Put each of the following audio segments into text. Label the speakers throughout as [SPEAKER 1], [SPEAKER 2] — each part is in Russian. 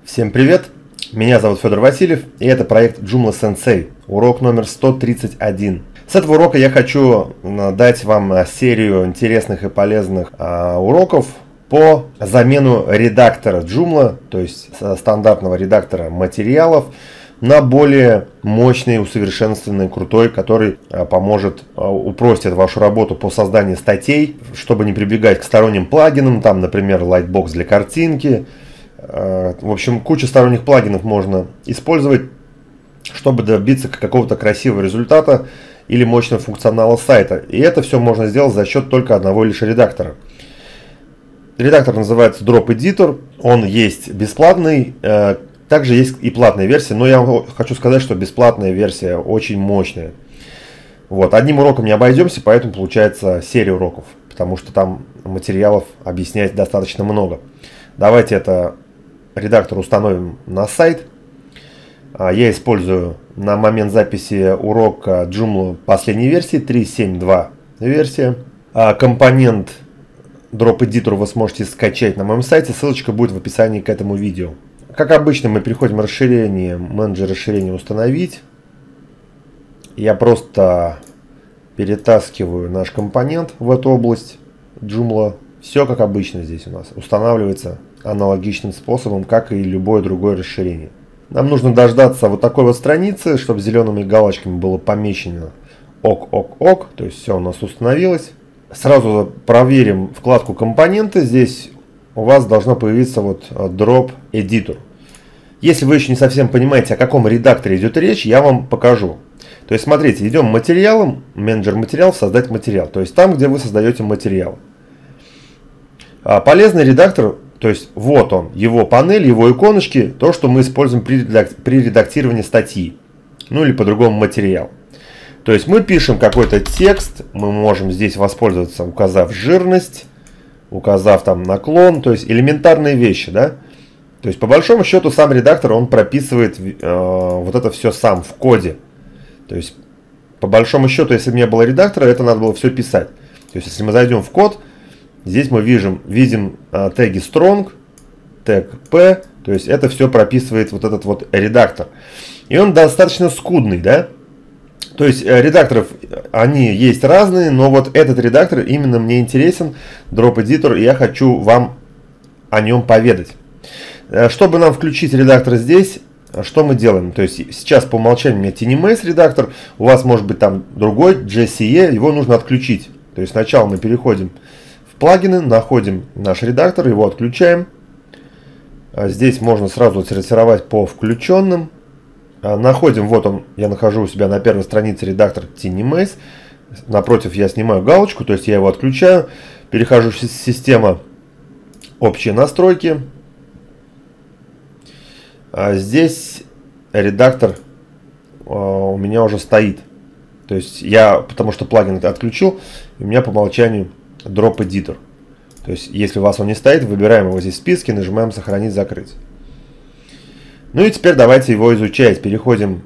[SPEAKER 1] Всем привет! Меня зовут Федор Васильев, и это проект Joomla Sensei, урок номер 131. С этого урока я хочу дать вам серию интересных и полезных уроков по замену редактора Joomla, то есть стандартного редактора материалов, на более мощный, усовершенствованный, крутой, который поможет упростить вашу работу по созданию статей, чтобы не прибегать к сторонним плагинам, там, например, Lightbox для картинки. В общем, кучу сторонних плагинов можно использовать, чтобы добиться какого-то красивого результата или мощного функционала сайта. И это все можно сделать за счет только одного лишь редактора. Редактор называется Drop Editor, он есть бесплатный, также есть и платная версия, но я хочу сказать, что бесплатная версия очень мощная. Вот, одним уроком не обойдемся, поэтому получается серия уроков, потому что там материалов объяснять достаточно много. Давайте это редактор установим на сайт. Я использую на момент записи урока Joomla последней версии, 3.7.2 версия. Компонент Drop Editor вы сможете скачать на моем сайте, ссылочка будет в описании к этому видео. Как обычно, мы переходим в расширение, менеджер расширения установить. Я просто перетаскиваю наш компонент в эту область Joomla. Все как обычно здесь у нас устанавливается аналогичным способом, как и любое другое расширение. Нам нужно дождаться вот такой вот страницы, чтобы зелеными галочками было помечено ок, то есть все у нас установилось. Сразу проверим вкладку компоненты. Здесь у вас должно появиться вот Drop Editor. Если вы еще не совсем понимаете, о каком редакторе идет речь, я вам покажу. То есть смотрите, идем материалом, менеджер материалов, создать материал. То есть там, где вы создаете материал. Полезный редактор, то есть вот он, его панель, его иконочки, то, что мы используем при редактировании статьи, ну или по-другому материал. То есть мы пишем какой-то текст, мы можем здесь воспользоваться, указав жирность, указав там наклон, то есть элементарные вещи, да. То есть по большому счету сам редактор, он прописывает вот это все сам в коде. То есть по большому счету, если бы не было редактора, это надо было все писать. То есть если мы зайдем в код, здесь мы видим теги strong, тег p, то есть это все прописывает вот этот вот редактор. И он достаточно скудный, да? То есть редакторов, они есть разные, но вот этот редактор именно мне интересен, Drop Editor, и я хочу вам о нем поведать. Чтобы нам включить редактор здесь, что мы делаем? То есть сейчас по умолчанию у меня TinyMace редактор, у вас может быть там другой, JCE, его нужно отключить. То есть сначала мы переходим плагины, находим наш редактор, его отключаем. Здесь можно сразу отсортировать по включенным. Находим, вот он, я нахожу у себя на первой странице редактор TinyMace. Напротив я снимаю галочку, то есть я его отключаю. Перехожу в система общие настройки. Здесь редактор у меня уже стоит. То есть я, потому что плагин отключил, у меня по умолчанию Drop Editor. То есть, если у вас он не стоит, выбираем его здесь в списке, нажимаем «Сохранить», «Закрыть». Ну и теперь давайте его изучать. Переходим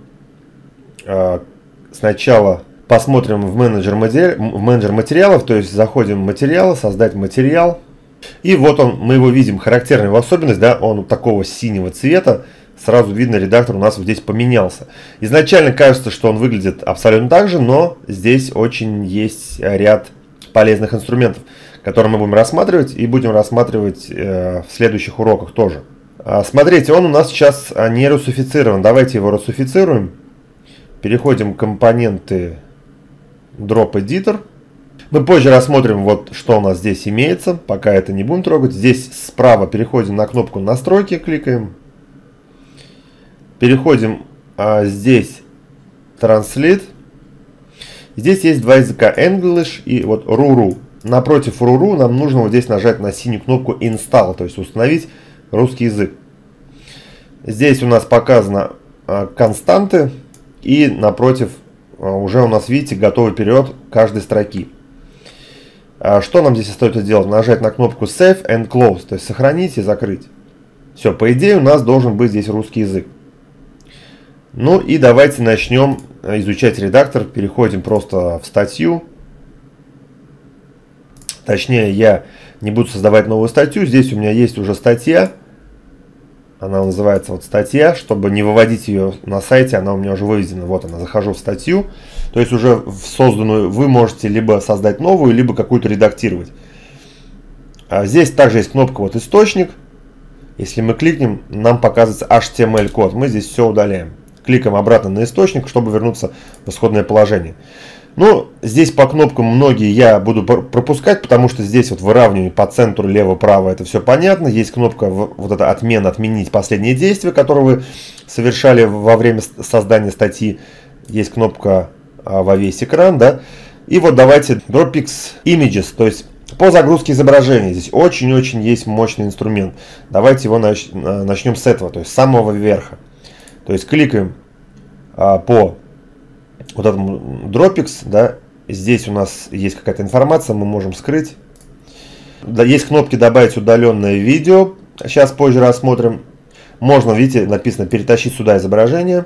[SPEAKER 1] сначала, посмотрим в менеджер материалов, то есть заходим в материалы, создать материал. И вот он, мы его видим, характерная его особенность, да, он такого синего цвета. Сразу видно, редактор у нас вот здесь поменялся. Изначально кажется, что он выглядит абсолютно так же, но здесь очень есть ряд полезных инструментов, которые мы будем рассматривать и будем рассматривать в следующих уроках тоже. Смотрите, он у нас сейчас не русифицирован. Давайте его русифицируем. Переходим к компоненты Drop Editor. Мы позже рассмотрим, вот что у нас здесь имеется. Пока это не будем трогать. Здесь справа переходим на кнопку настройки, кликаем. Переходим здесь Translate. Здесь есть два языка, English и вот Ruru. Напротив Ruru нам нужно вот здесь нажать на синюю кнопку Install, то есть установить русский язык. Здесь у нас показано константы и напротив уже у нас, видите, готовый перевод каждой строки. Что нам здесь остается делать? Нажать на кнопку Save and Close, то есть сохранить и закрыть. Все, по идее у нас должен быть здесь русский язык. Ну и давайте начнем изучать редактор. Переходим просто в статью. Точнее, я не буду создавать новую статью. Здесь у меня есть уже статья. Она называется вот статья. Чтобы не выводить ее на сайте, она у меня уже выведена. Вот она, захожу в статью. То есть уже в созданную вы можете либо создать новую, либо какую-то редактировать. А здесь также есть кнопка вот источник. Если мы кликнем, нам показывается HTML-код. Мы здесь все удаляем. Кликаем обратно на источник, чтобы вернуться в исходное положение. Ну, здесь по кнопкам многие я буду пропускать, потому что здесь вот выравнивание по центру лево-право, это все понятно. Есть кнопка вот эта отмена, отменить последние действия, которые вы совершали во время создания статьи. Есть кнопка во весь экран, да. И вот давайте Dropix Images, то есть по загрузке изображения. Здесь очень-очень есть мощный инструмент. Давайте его начнем с этого, то есть с самого верха. То есть кликаем по вот этому Dropix, да, здесь у нас есть какая-то информация, мы можем скрыть. Да, есть кнопки добавить удаленное видео, сейчас позже рассмотрим. Можно, видите, написано перетащить сюда изображение.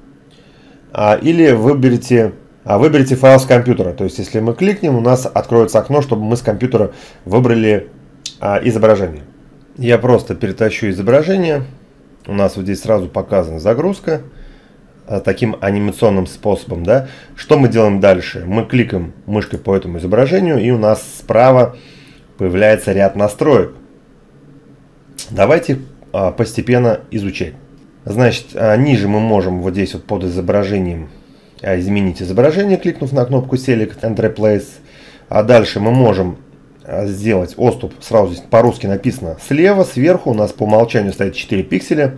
[SPEAKER 1] Или выберите файл с компьютера. То есть если мы кликнем, у нас откроется окно, чтобы мы с компьютера выбрали изображение. Я просто перетащу изображение. У нас вот здесь сразу показана загрузка. Таким анимационным способом, да. Что мы делаем дальше? Мы кликаем мышкой по этому изображению, и у нас справа появляется ряд настроек. Давайте постепенно изучать. Значит, ниже мы можем вот здесь вот под изображением изменить изображение, кликнув на кнопку Select and Replace. А дальше мы можем сделать отступ. Сразу здесь по-русски написано слева, сверху. У нас по умолчанию стоит 4 пикселя.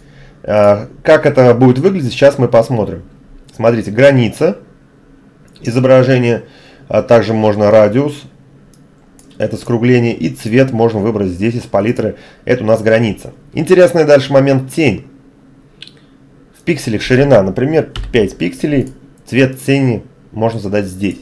[SPEAKER 1] Как это будет выглядеть, сейчас мы посмотрим. Смотрите, граница изображения, также можно радиус, это скругление, и цвет можно выбрать здесь из палитры, это у нас граница. Интересный дальше момент тень. В пикселях ширина, например, 5 пикселей, цвет тени можно задать здесь.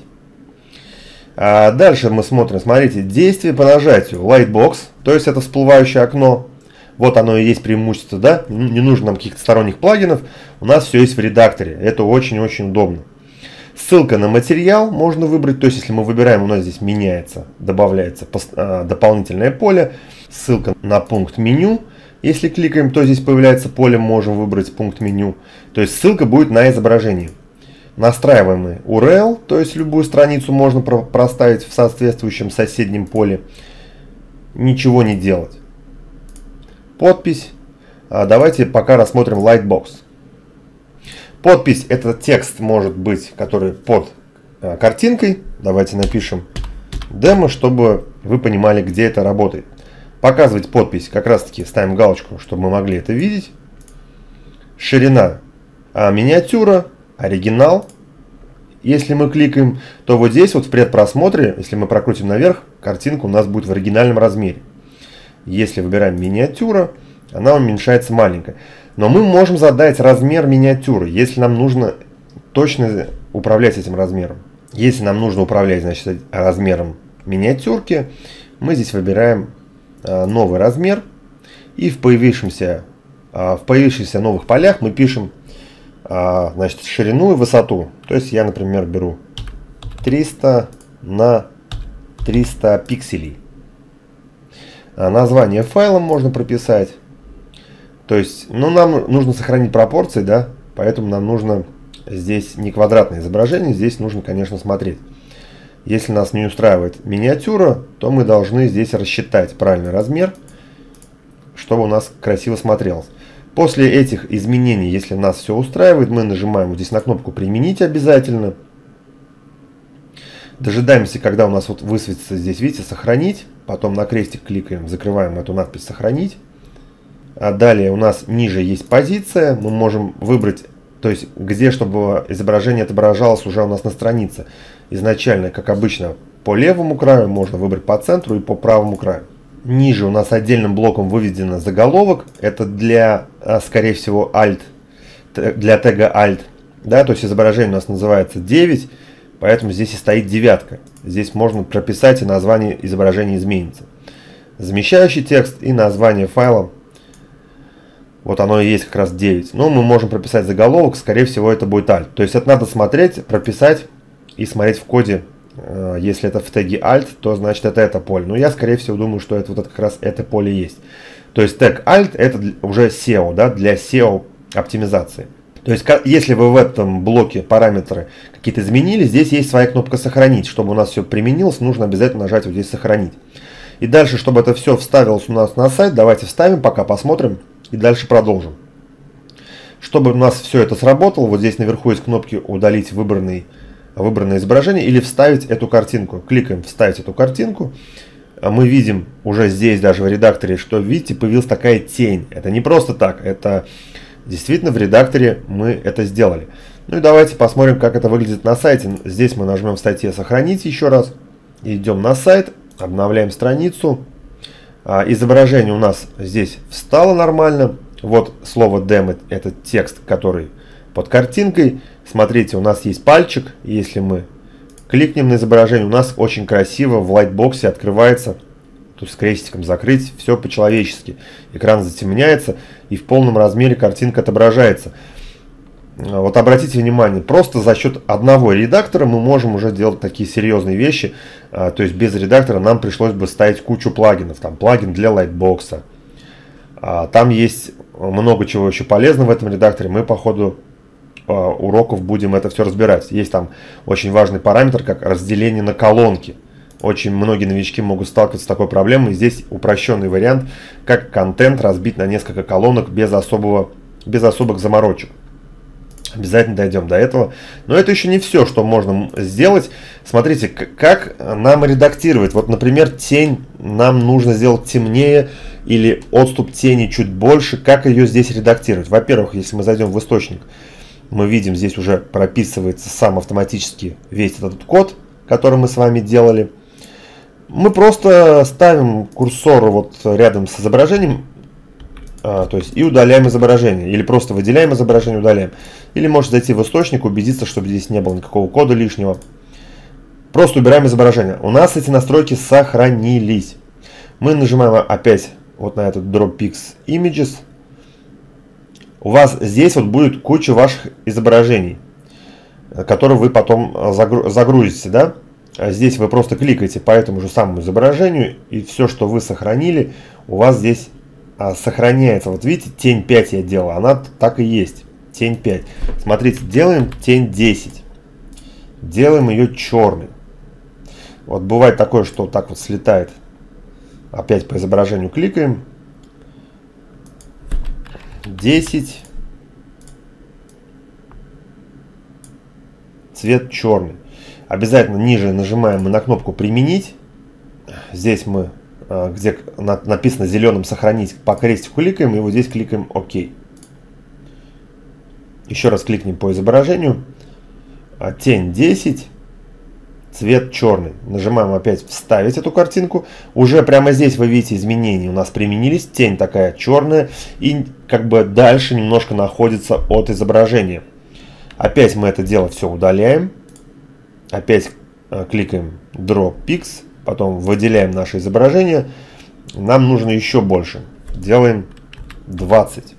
[SPEAKER 1] Дальше мы смотрим, смотрите, действие по нажатию, Lightbox, то есть это всплывающее окно. Вот оно и есть преимущество, да, не нужно нам каких-то сторонних плагинов, у нас все есть в редакторе, это очень-очень удобно. Ссылка на материал можно выбрать, то есть если мы выбираем, у нас здесь меняется, добавляется дополнительное поле, ссылка на пункт меню, если кликаем, то здесь появляется поле, можем выбрать пункт меню, то есть ссылка будет на изображение. Настраиваемый URL, то есть любую страницу можно проставить в соответствующем соседнем поле, ничего не делать. Подпись. Давайте пока рассмотрим Lightbox. Подпись — это текст, может быть, который под картинкой. Давайте напишем демо, чтобы вы понимали, где это работает. Показывать подпись как раз таки ставим галочку, чтобы мы могли это видеть. Ширина миниатюра, оригинал. Если мы кликаем, то вот здесь вот в предпросмотре, если мы прокрутим наверх, картинка у нас будет в оригинальном размере. Если выбираем миниатюра, она уменьшается маленькая. Но мы можем задать размер миниатюры, если нам нужно точно управлять этим размером. Если нам нужно управлять, значит, размером миниатюрки, мы здесь выбираем новый размер. И в появившихся новых полях мы пишем, значит, ширину и высоту. То есть я, например, беру 300 на 300 пикселей. Название файла можно прописать. То есть, ну, нам нужно сохранить пропорции, да, поэтому нам нужно здесь не квадратное изображение, здесь нужно, конечно, смотреть. Если нас не устраивает миниатюра, то мы должны здесь рассчитать правильный размер, чтобы у нас красиво смотрелось. После этих изменений, если нас все устраивает, мы нажимаем вот здесь на кнопку «Применить» обязательно. Дожидаемся, когда у нас вот высветится здесь, видите, «Сохранить». Потом на крестик кликаем, закрываем эту надпись «Сохранить». А далее у нас ниже есть позиция. Мы можем выбрать, то есть где, чтобы изображение отображалось уже у нас на странице. Изначально, как обычно, по левому краю, можно выбрать по центру и по правому краю. Ниже у нас отдельным блоком выведено заголовок. Это для, скорее всего, Alt, для тега Alt. Да, то есть изображение у нас называется 9. Поэтому здесь и стоит девятка. Здесь можно прописать, и название изображения изменится. Замещающий текст и название файла. Вот оно и есть как раз 9. Но мы можем прописать заголовок, скорее всего это будет Alt. То есть это надо смотреть, прописать и смотреть в коде. Если это в теге Alt, то значит это поле. Но я скорее всего думаю, что это вот это как раз это поле есть. То есть тег Alt это уже SEO, да, для SEO оптимизации. То есть если вы в этом блоке параметры какие-то изменили, здесь есть своя кнопка «Сохранить». Чтобы у нас все применилось, нужно обязательно нажать вот здесь «Сохранить». И дальше, чтобы это все вставилось у нас на сайт, давайте вставим, пока посмотрим и дальше продолжим. Чтобы у нас все это сработало, вот здесь наверху есть кнопки «Удалить выбранное изображение» или «Вставить эту картинку». Кликаем «Вставить эту картинку». Мы видим уже здесь, даже в редакторе, что, видите, появилась такая тень. Это не просто так, это действительно в редакторе мы это сделали. Ну и давайте посмотрим, как это выглядит на сайте. Здесь мы нажмем в статье «Сохранить» еще раз. Идем на сайт, обновляем страницу. Изображение у нас здесь встало нормально. Вот слово «демо» – это текст, который под картинкой. Смотрите, у нас есть пальчик. Если мы кликнем на изображение, у нас очень красиво в лайтбоксе открывается, тут с крестиком закрыть, все по-человечески. Экран затемняется и в полном размере картинка отображается. Вот обратите внимание, просто за счет одного редактора мы можем уже делать такие серьезные вещи. То есть без редактора нам пришлось бы ставить кучу плагинов. Там плагин для лайтбокса. Там есть много чего еще полезного в этом редакторе. Мы по ходу уроков будем это все разбирать. Есть там очень важный параметр, как разделение на колонки. Очень многие новички могут сталкиваться с такой проблемой. Здесь упрощенный вариант, как контент разбить на несколько колонок без особых заморочек. Обязательно дойдем до этого. Но это еще не все, что можно сделать. Смотрите, как нам редактировать. Вот, например, тень нам нужно сделать темнее или отступ тени чуть больше. Как ее здесь редактировать? Во-первых, если мы зайдем в источник, мы видим, здесь уже прописывается сам автоматически весь этот код, который мы с вами делали. Мы просто ставим курсор вот рядом с изображением, то есть и удаляем изображение. Или просто выделяем изображение, удаляем. Или можете зайти в источник, убедиться, чтобы здесь не было никакого кода лишнего. Просто убираем изображение. У нас эти настройки сохранились. Мы нажимаем опять вот на этот Dropbox Images. У вас здесь вот будет куча ваших изображений, которые вы потом загрузите, да? Здесь вы просто кликаете по этому же самому изображению, и все, что вы сохранили, у вас здесь сохраняется. Вот видите, тень 5 я делал, она так и есть. Тень 5. Смотрите, делаем тень 10. Делаем ее черной. Вот бывает такое, что так вот слетает. Опять по изображению кликаем. 10. Цвет черный. Обязательно ниже нажимаем на кнопку «Применить». Здесь мы, где написано зеленым «Сохранить», по крестику кликаем, и вот здесь кликаем «Ок». Еще раз кликнем по изображению. Тень 10. Цвет черный. Нажимаем опять «Вставить эту картинку». Уже прямо здесь вы видите изменения у нас применились. Тень такая черная и как бы дальше немножко находится от изображения. Опять мы это дело все удаляем. Опять кликаем Dropbox. Потом выделяем наше изображение. Нам нужно еще больше. Делаем 20.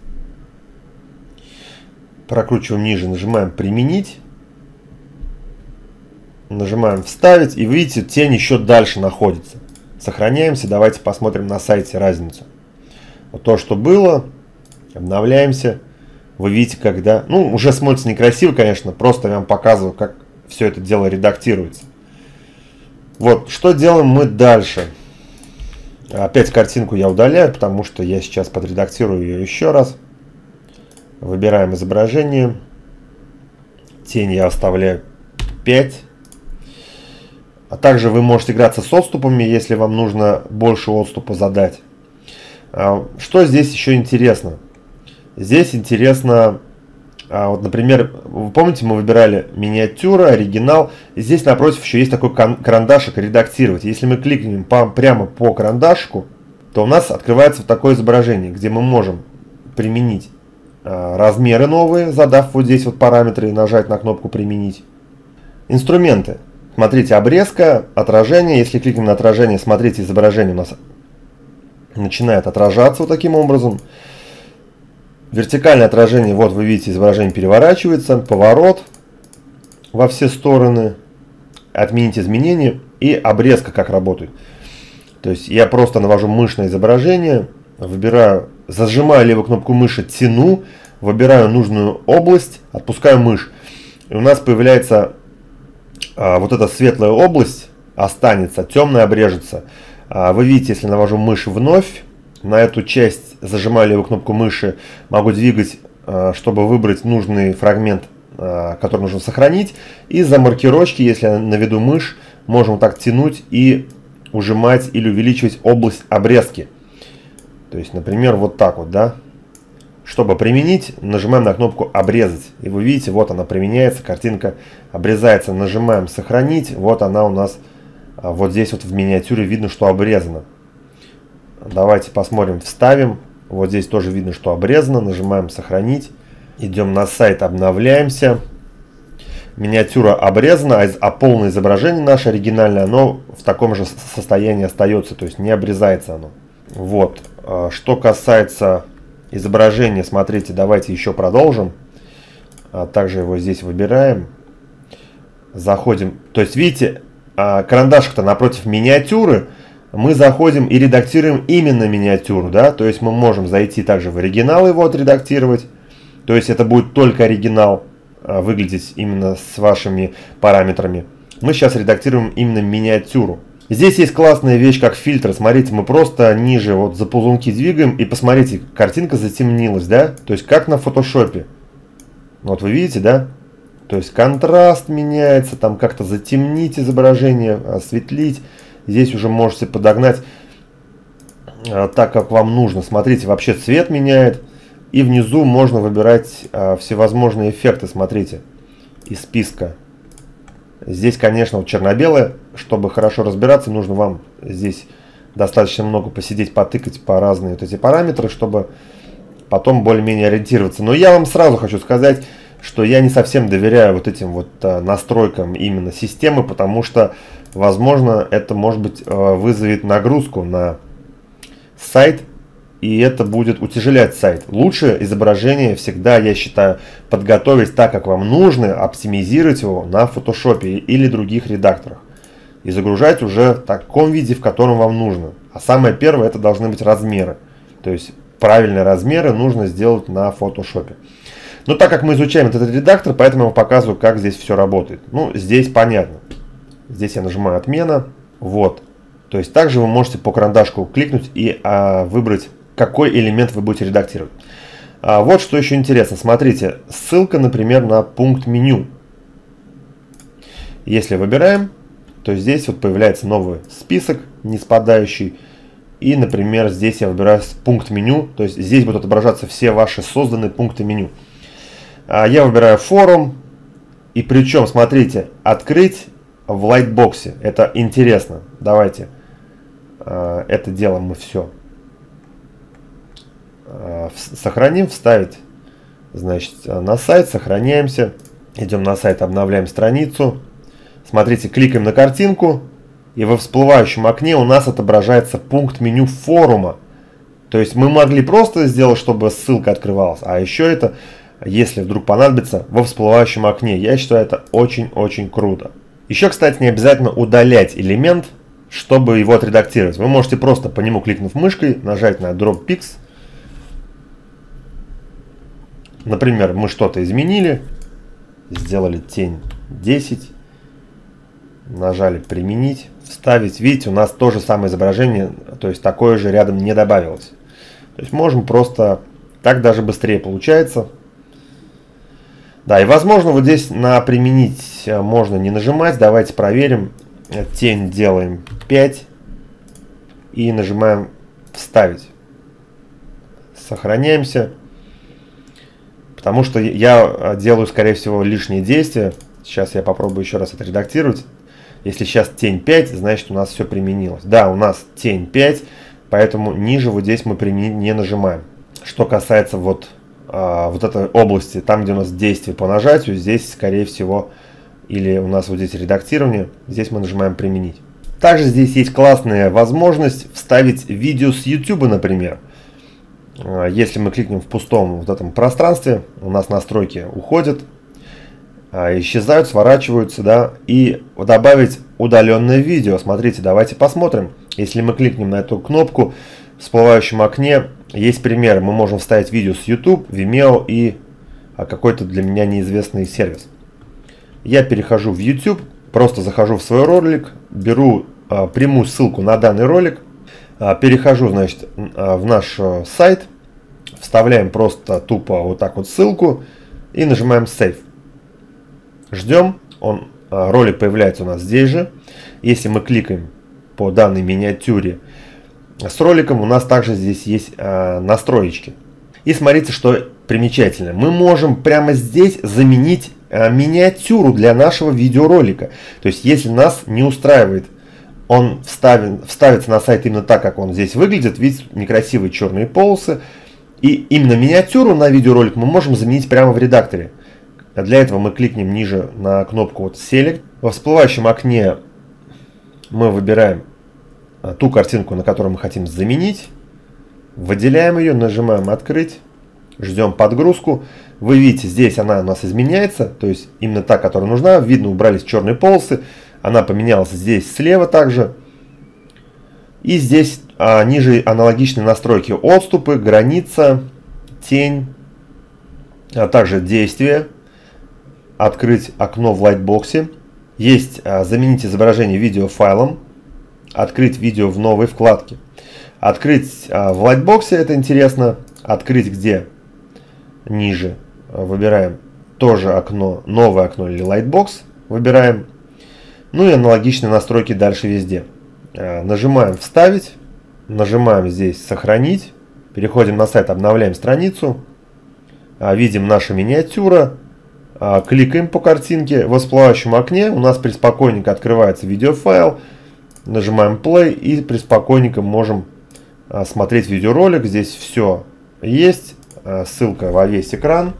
[SPEAKER 1] Прокручиваем ниже. Нажимаем «Применить». Нажимаем «Вставить», и видите, тень еще дальше находится. Сохраняемся, давайте посмотрим на сайте разницу. Вот то, что было, обновляемся. Вы видите, когда... Ну, уже смотрится некрасиво, конечно, просто я вам показываю, как все это дело редактируется. Вот, что делаем мы дальше? Опять картинку я удаляю, потому что я сейчас подредактирую ее еще раз. Выбираем изображение. Тень я оставляю 5. А также вы можете играться с отступами, если вам нужно больше отступа задать. Что здесь еще интересно? Здесь интересно, вот, например, вы помните, мы выбирали миниатюра, оригинал. И здесь напротив еще есть такой карандашик «Редактировать». Если мы кликнем прямо по карандашику, то у нас открывается вот такое изображение, где мы можем применить размеры новые, задав вот здесь вот параметры и нажать на кнопку «Применить». Инструменты. Смотрите, обрезка, отражение. Если кликнем на отражение, смотрите, изображение у нас начинает отражаться вот таким образом. Вертикальное отражение, вот вы видите, изображение переворачивается. Поворот во все стороны. Отменить изменения. И обрезка как работает. То есть я просто навожу мышь на изображение. выбираю, зажимаю левую кнопку мыши, тяну, выбираю нужную область, отпускаю мышь. И у нас появляется вот эта светлая область, останется, темная обрежется. Вы видите, если навожу мышь вновь, на эту часть зажимаю левую кнопку мыши, могу двигать, чтобы выбрать нужный фрагмент, который нужно сохранить. И за маркировки, если я наведу мышь, можем так тянуть и ужимать или увеличивать область обрезки. То есть, например, вот так вот, да. Чтобы применить, нажимаем на кнопку «Обрезать». И вы видите, вот она применяется, картинка обрезается. Нажимаем «Сохранить». Вот она у нас, вот здесь вот в миниатюре видно, что обрезано. Давайте посмотрим, вставим. Вот здесь тоже видно, что обрезано. Нажимаем «Сохранить». Идем на сайт, обновляемся. Миниатюра обрезана, а полное изображение наше оригинальное, оно в таком же состоянии остается, то есть не обрезается оно. Вот. Что касается изображения, смотрите, давайте еще продолжим. Также его здесь выбираем. Заходим. То есть, видите, карандашик-то напротив миниатюры. Мы заходим и редактируем именно миниатюру, да. То есть мы можем зайти также в оригинал, его отредактировать. То есть это будет только оригинал выглядеть именно с вашими параметрами. Мы сейчас редактируем именно миниатюру. Здесь есть классная вещь, как фильтр. Смотрите, мы просто ниже вот за ползунки двигаем, и посмотрите, картинка затемнилась, да? То есть как на фотошопе. Вот вы видите, да? То есть контраст меняется, там как-то затемнить изображение, осветлить. Здесь уже можете подогнать так, как вам нужно. Смотрите, вообще цвет меняет. И внизу можно выбирать всевозможные эффекты, смотрите, из списка. Здесь, конечно, вот черно-белое. Чтобы хорошо разбираться, нужно вам здесь достаточно много посидеть, потыкать по разные вот эти параметры, чтобы потом более-менее ориентироваться. Но я вам сразу хочу сказать, что я не совсем доверяю вот этим вот настройкам именно системы, потому что, возможно, это, может быть, вызовет нагрузку на сайт, и это будет утяжелять сайт. Лучше изображение всегда, я считаю, подготовить так, как вам нужно, оптимизировать его на Photoshop или других редакторах. И загружать уже в таком виде, в котором вам нужно. А самое первое, это должны быть размеры. То есть правильные размеры нужно сделать на Photoshop. Но так как мы изучаем этот редактор, поэтому я вам показываю, как здесь все работает. Ну, здесь понятно. Здесь я нажимаю «Отмена». Вот. То есть также вы можете по карандашку кликнуть и выбрать, какой элемент вы будете редактировать. Вот что еще интересно. Смотрите, ссылка, например, на пункт меню. Если выбираем, то здесь вот появляется новый список, не спадающий. И, например, здесь я выбираю пункт меню. То есть здесь будут отображаться все ваши созданные пункты меню. Я выбираю форум. И причем, смотрите, открыть в лайтбоксе. Это интересно. Давайте это делаем мы все. Сохраним, вставить, значит, на сайт, сохраняемся, идем на сайт, обновляем страницу, смотрите, кликаем на картинку, и во всплывающем окне у нас отображается пункт меню форума. То есть мы могли просто сделать, чтобы ссылка открывалась, а еще это, если вдруг понадобится, во всплывающем окне. Я считаю, это очень-очень круто. Еще, кстати, не обязательно удалять элемент, чтобы его отредактировать. Вы можете просто по нему, кликнув мышкой, нажать на Drop Pix. Например, мы что-то изменили, сделали тень 10, нажали применить, вставить. Видите, у нас то же самое изображение, то есть такое же рядом не добавилось. То есть можем просто, так даже быстрее получается. Да, и возможно вот здесь на применить можно не нажимать. Давайте проверим. Тень делаем 5 и нажимаем вставить. Сохраняемся. Потому что я делаю, скорее всего, лишние действия. Сейчас я попробую еще раз отредактировать. Если сейчас тень 5, значит у нас все применилось. Да, у нас тень 5, поэтому ниже вот здесь мы применить не нажимаем. Что касается вот этой области, там где у нас действие по нажатию, здесь скорее всего, или у нас вот здесь редактирование, здесь мы нажимаем применить. Также здесь есть классная возможность вставить видео с YouTube, например. Если мы кликнем в пустом вот этом пространстве, у нас настройки уходят, исчезают, сворачиваются, да, и добавить удаленное видео. Смотрите, давайте посмотрим. Если мы кликнем на эту кнопку, В всплывающем окне есть примеры. Мы можем вставить видео с YouTube, Vimeo и какой-то для меня неизвестный сервис. Я перехожу в YouTube, просто захожу в свой ролик, беру прямую ссылку на данный ролик, перехожу, значит, в наш сайт, вставляем просто тупо вот так вот ссылку и нажимаем Save. Ждем, ролик появляется у нас здесь же. Если мы кликаем по данной миниатюре с роликом, у нас также здесь есть настроечки. И смотрите, что примечательно. Мы можем прямо здесь заменить миниатюру для нашего видеоролика. То есть, если нас не устраивает, он вставится на сайт именно так, как он здесь выглядит. Видите, некрасивые черные полосы. И именно миниатюру на видеоролик мы можем заменить прямо в редакторе. Для этого мы кликнем ниже на кнопку вот Select. Во всплывающем окне мы выбираем ту картинку, на которую мы хотим заменить. Выделяем ее, нажимаем «Открыть». Ждем подгрузку. Вы видите, здесь она у нас изменяется. То есть именно та, которая нужна. Видно, убрались черные полосы. Она поменялась здесь слева также. И здесь ниже аналогичные настройки: отступы, граница, тень, а также действие. Открыть окно в лайтбоксе. Есть заменить изображение видеофайлом. Открыть видео в новой вкладке. Открыть в лайтбоксе, это интересно. Открыть где? Ниже. Выбираем тоже окно, новое окно или лайтбокс. Выбираем. Ну и аналогичные настройки дальше везде. Нажимаем «Вставить». Нажимаем здесь «Сохранить». Переходим на сайт, обновляем страницу. Видим наша миниатюра. Кликаем по картинке. В всплывающем окне у нас преспокойненько открывается видеофайл. Нажимаем play и преспокойненько можем смотреть видеоролик. Здесь все есть. Ссылка во весь экран.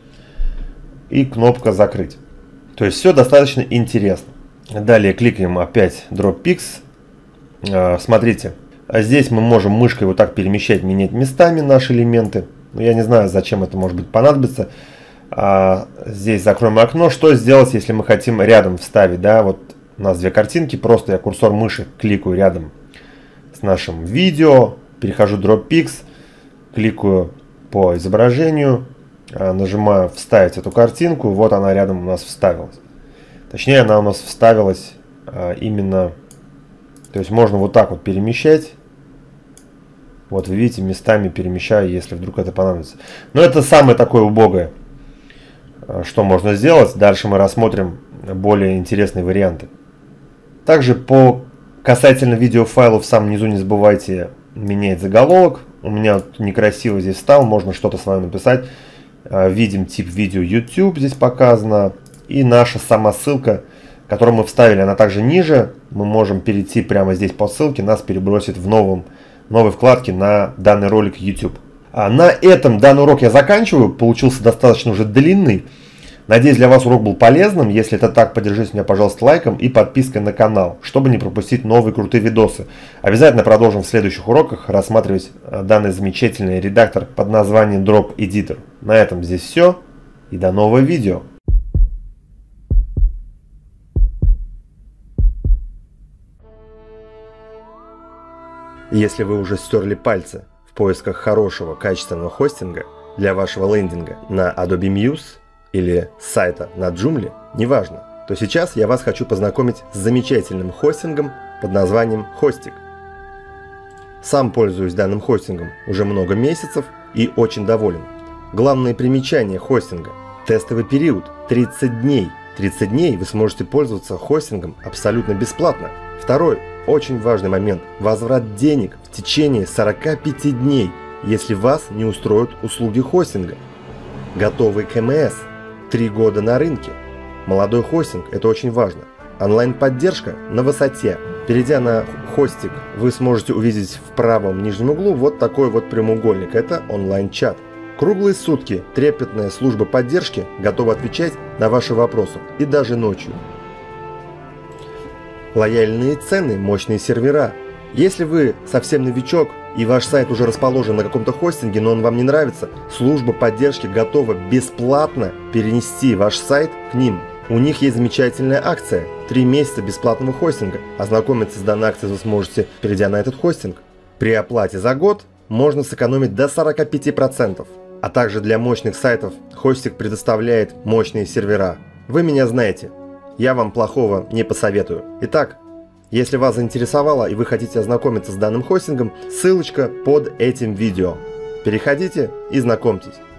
[SPEAKER 1] И кнопка «Закрыть». То есть все достаточно интересно. Далее кликаем опять Dropbox. Смотрите. Здесь мы можем мышкой вот так перемещать, менять местами наши элементы. Но я не знаю, зачем это может быть понадобится. Здесь закроем окно. Что сделать, если мы хотим рядом вставить? Да, вот у нас две картинки. Просто я курсор мыши кликаю рядом с нашим видео. Перехожу в Dropbox. Кликаю по изображению. Нажимаю «Вставить эту картинку». Вот она рядом у нас вставилась. Точнее, она у нас вставилась именно... То есть можно вот так вот перемещать. Вот вы видите, местами перемещаю, если вдруг это понадобится. Но это самое такое убогое, что можно сделать. Дальше мы рассмотрим более интересные варианты. Также касательно видеофайлов в самом низу не забывайте менять заголовок. У меня вот некрасиво здесь стал, можно что-то свое написать. Видим тип видео YouTube, здесь показано. И наша сама ссылка, которую мы вставили, она также ниже. Мы можем перейти прямо здесь по ссылке, нас перебросит в новой вкладке на данный ролик YouTube. На этом данный урок я заканчиваю. Получился достаточно уже длинный. Надеюсь, для вас урок был полезным. Если это так, поддержите меня, пожалуйста, лайком и подпиской на канал, чтобы не пропустить новые крутые видосы. Обязательно продолжим в следующих уроках рассматривать данный замечательный редактор под названием Drop Editor. На этом здесь все. И до нового видео. Если вы уже стерли пальцы в поисках хорошего качественного хостинга для вашего лендинга на Adobe Muse или сайта на Joomla, неважно, то сейчас я вас хочу познакомить с замечательным хостингом под названием Hostik. Сам пользуюсь данным хостингом уже много месяцев и очень доволен. Главное примечание хостинга – тестовый период 30 дней. 30 дней вы сможете пользоваться хостингом абсолютно бесплатно. Второй очень важный момент – возврат денег в течение 45 дней, если вас не устроят услуги хостинга. Готовый КМС – 3 года на рынке. Молодой хостинг – это очень важно. Онлайн-поддержка на высоте. Перейдя на Hostik, вы сможете увидеть в правом нижнем углу вот такой вот прямоугольник – это онлайн-чат. Круглые сутки трепетная служба поддержки готова отвечать на ваши вопросы и даже ночью. Лояльные цены, мощные сервера. Если вы совсем новичок и ваш сайт уже расположен на каком-то хостинге, но он вам не нравится, служба поддержки готова бесплатно перенести ваш сайт к ним. У них есть замечательная акция – 3 месяца бесплатного хостинга. Ознакомиться с данной акцией вы сможете, перейдя на этот хостинг. При оплате за год можно сэкономить до 45%. А также для мощных сайтов Hostik предоставляет мощные сервера. Вы меня знаете, я вам плохого не посоветую. Итак, если вас заинтересовало и вы хотите ознакомиться с данным хостингом, ссылочка под этим видео. Переходите и знакомьтесь.